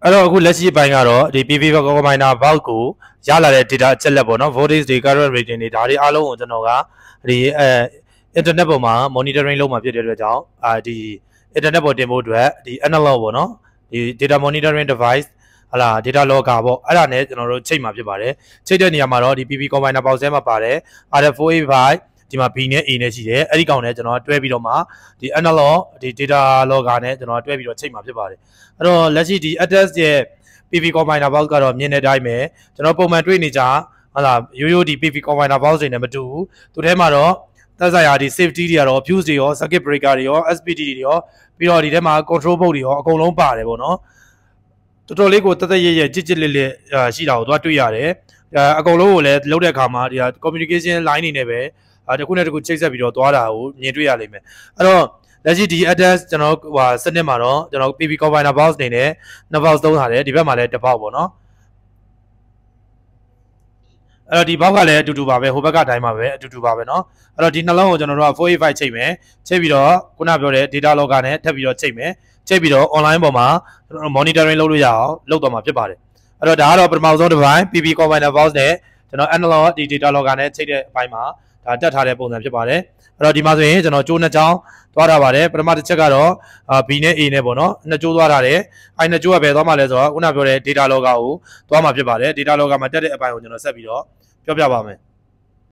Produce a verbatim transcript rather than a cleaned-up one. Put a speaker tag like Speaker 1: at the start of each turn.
Speaker 1: အဲ့တော့အခုလက်ရှိပိုင်းကတော့ဒီ P V Combiner Box ကိုရလာတဲ့ data အချက်လက်ပေါ့နော် voltage တွေ current rating တွေဒါတွေအားလုံးကိုကျွန်တော်ကဒီအဲ internet ပေါ်မှာ monitoring လုပ်မှာဖြစ်တဲ့အတွက်ကြောင့်အာဒီ internet ပေါ်တင်ဖို့အတွက်ဒီ analog ပေါ့နော်ဒီ data monitoring device ဟလာ data logger ပေါ့အဲ့ဒါနဲ့ကျွန်တော်တို့ချိန်မှာဖြစ်ပါတယ်ချိန်တဲ့နေရာမှာတော့ဒီ P V Combiner Box ထဲမှာပါတယ် R F four eighty-five ဒီမှာ B နဲ့ A နဲ့ရှိတယ်အဲ့ဒီကောင်နဲ့ကျွန်တော်တွဲပြီးတော့မှဒီ analog ဒီ data logger နဲ့ကျွန်တော်တွဲပြီးတော့ချိန်မှာဖြစ်ပါတယ်အဲ့တော့လက်ရှိဒီ address ရဲ့ P V Combiner Box ကတော့မြင်တဲ့အတိုင်းပဲကျွန်တော်ပုံမှန်တွေ့နေကြဟလာရိုးရိုးဒီ P V Combiner Box တွေနဲ့မတူဘူးသူထဲမှာတော့သက်ဆိုင်ရာဒီ safety တွေရော fuse တွေရော circuit breaker တွေရော S P D တွေရောပြီးတော့ဒီထဲမှာ control board တွေရောအကုန်လုံးပါတယ်ပေါ့နော်တော်တော်လေးကိုတက်တက်ရရကြစ်ကြစ်လက်လက်ရှိတာကိုသွားတွေ့ရတယ်အကုန်လုံးကိုလည်းလုပ်တဲ့အခါမှာဒီ communication line တွေနဲ့ပဲတခုနဲ့တခုချိတ်ဆက်ပြီးတော့သွားတာကိုမြင်တွေ့ရလိမ့်မယ်အဲ့တော့လက်ရှိဒီ address ကျွန်တော်ဟိုစနစ်မှာတော့ကျွန်တော် P V Combiner Box နေနဲ့နှစ် box သုံးထားတယ်ဒီဘက်မှာလည်းတစ်ပေါက်ပေါ့နော်အဲ့တော့ဒီ box ကလည်းအတူတူပါပဲဟိုဘက်ကအတိုင်းပါပဲအတူတူပါပဲเนาะအဲ့တော့ဒီနှလုံးကိုကျွန်တော်တို့ကfour eighty-fiveချိန်မယ်ချိန်ပြီးတော့ခုနပြောတဲ့ data logger နဲ့ထပ်ပြီးတော့ချိန်မယ်ချိန်ပြီးတော့ online ပေါ်မှာကျွန်တော် monitoring လုပ်လို့ရအောင်လုပ်တော့မှာဖြစ်ပါတယ်အဲ့တော့ဒါကတော့ပထမဆုံးတစ်ပိုင်း P V Combiner Box နဲ့ကျွန်တော် analog ဒီ data logger နဲ့ချိန်တဲ့အပိုင်းမှာဒါတက်ထားတဲ့ပုံစံဖြစ်ပါတယ်အဲ့တော့ဒီမှာဆိုရင်ကျွန်တော်ကျိုးနှစ်ချောင်းသွားထားပါတယ်ပထမတစ်ချက်ကတော့ B နဲ့ A နဲ့ပေါ့နော်နှစ်ကျိုးသွားထားတယ်အဲ့နှစ်ကျိုးကပဲသွားမှလဲဆိုတော့ခုနပြောတဲ့ data logger ကိုသွားမှဖြစ်ပါတယ် data logger မှာတက်တဲ့အပိုင်းကိုကျွန်တော်ဆက်ပြီးတော့ပြောပြပါမယ်